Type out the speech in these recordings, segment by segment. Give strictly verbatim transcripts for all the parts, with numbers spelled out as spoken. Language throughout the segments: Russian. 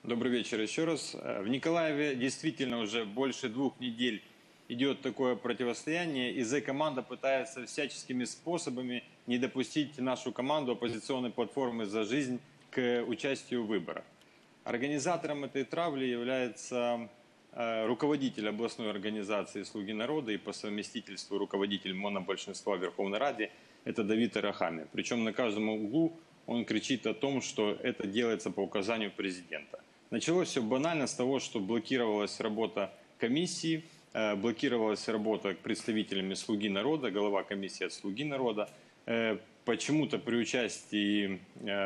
Добрый вечер еще раз. В Николаеве действительно уже больше двух недель идет такое противостояние, и Зе-команда пытается всяческими способами не допустить нашу команду оппозиционной платформы «За жизнь» к участию в выборах. Организатором этой травли является э, руководитель областной организации «Слуги народа» и по совместительству руководитель монобольшинства в Верховной Раде, это Давид Арахамия. Причем на каждом углу он кричит о том, что это делается по указанию президента. Началось все банально с того, что блокировалась работа комиссии, блокировалась работа представителями «Слуги народа», глава комиссии от «Слуги народа». Почему-то при участии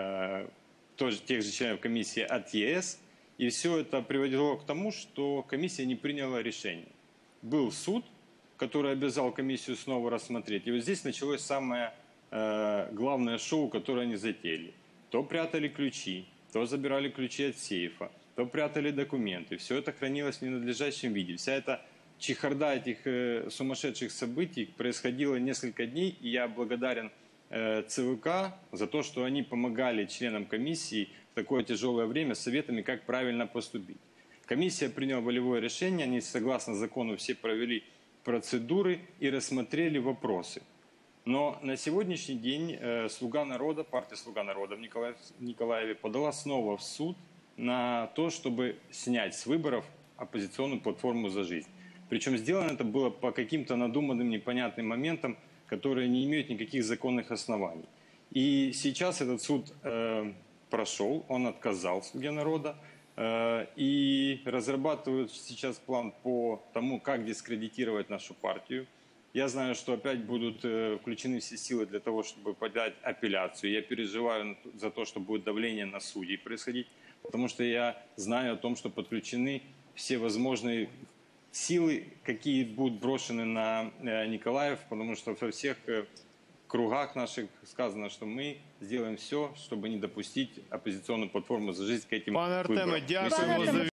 тоже тех же членов комиссии от ЕС. И все это приводило к тому, что комиссия не приняла решение. Был суд, который обязал комиссию снова рассмотреть. И вот здесь началось самое главное шоу, которое они затеяли. То прятали ключи, то забирали ключи от сейфа, то прятали документы. Все это хранилось в ненадлежащем виде. Вся эта чехарда этих э, сумасшедших событий происходила несколько дней, и я благодарен э, ЦВК за то, что они помогали членам комиссии в такое тяжелое время советами, как правильно поступить. Комиссия приняла волевое решение, они согласно закону все провели процедуры и рассмотрели вопросы. Но на сегодняшний день э, «Слуга народа», партия «Слуга народа» в Николаев, Николаеве подала снова в суд на то, чтобы снять с выборов оппозиционную платформу «За жизнь». Причем сделано это было по каким-то надуманным, непонятным моментам, которые не имеют никаких законных оснований. И сейчас этот суд э, прошел, он отказал «Слуге народа», э, и разрабатывают сейчас план по тому, как дискредитировать нашу партию. Я знаю, что опять будут э, включены все силы для того, чтобы подать апелляцию. Я переживаю за то, что будет давление на судей происходить, потому что я знаю о том, что подключены все возможные силы, какие будут брошены на э, Николаев, потому что во всех э, кругах наших сказано, что мы сделаем все, чтобы не допустить оппозиционную платформу «За жизнь» к этим Пане Артеме, выборам. дякуємо за